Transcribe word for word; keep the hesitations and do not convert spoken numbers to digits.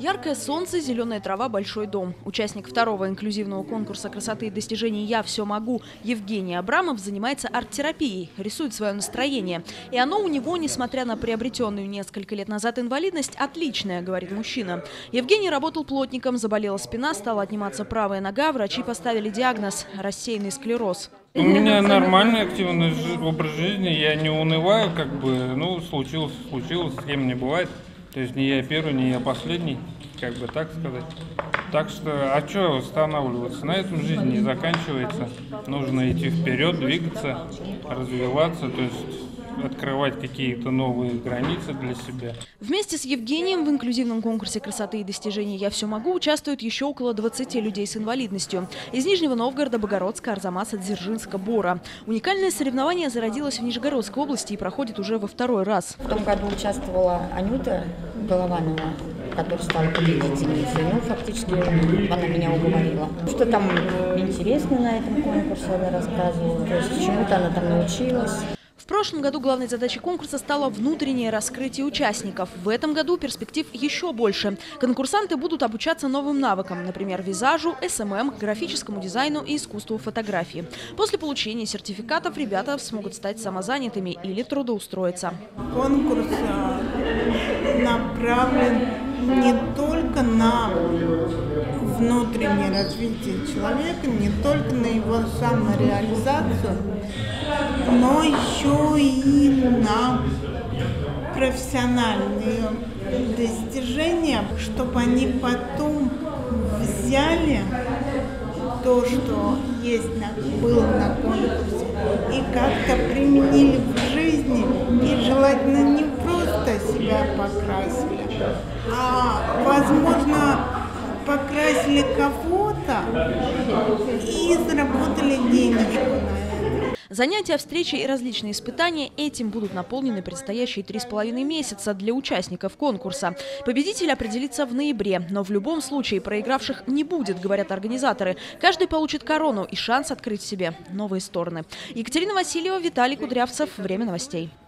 Яркое солнце, зеленая трава, большой дом. Участник второго инклюзивного конкурса красоты и достижений «Я все могу» Евгений Абрамов занимается арт-терапией, рисует свое настроение. И оно у него, несмотря на приобретенную несколько лет назад инвалидность, отличное, говорит мужчина. Евгений работал плотником, заболела спина, стала отниматься правая нога, врачи поставили диагноз – рассеянный склероз. У меня нормальный активный образ жизни, я не унываю, как бы, ну, случилось, случилось, с кем не бывает. То есть не я первый, не я последний, как бы так сказать. Так что, а что останавливаться? На этом жизнь не заканчивается. Нужно идти вперед, двигаться, развиваться, то есть открывать какие-то новые границы для себя. Вместе с Евгением в инклюзивном конкурсе красоты и достижений «Я все могу» участвуют еще около двадцати людей с инвалидностью. Из Нижнего Новгорода, Богородска, Арзамаса, Дзержинска, Бора. Уникальное соревнование зародилось в Нижегородской области и проходит уже во второй раз. В том году участвовала Анюта Голованова, которая стала победительницей. Ну, фактически она меня уговорила. Что там интересно на этом конкурсе, она рассказывала. То есть чему-то она там научилась. В прошлом году главной задачей конкурса стало внутреннее раскрытие участников. В этом году перспектив еще больше. Конкурсанты будут обучаться новым навыкам, например, визажу, эс эм эм, графическому дизайну и искусству фотографии. После получения сертификатов ребята смогут стать самозанятыми или трудоустроиться. Конкурс направлен не только на внутреннее развитие человека, не только на его самореализацию, но еще и на профессиональные достижения, чтобы они потом взяли то, что есть на, было на конкурсе, и как-то применили в жизни, и желательно не просто себя покрасили, а, возможно, покрасили кого-то и заработали денежку на это. Занятия, встречи и различные испытания этим будут наполнены предстоящие три с половиной месяца для участников конкурса. Победитель определится в ноябре, но в любом случае проигравших не будет, говорят организаторы. Каждый получит корону и шанс открыть в себе новые стороны. Екатерина Васильева, Виталий Кудрявцев. Время новостей.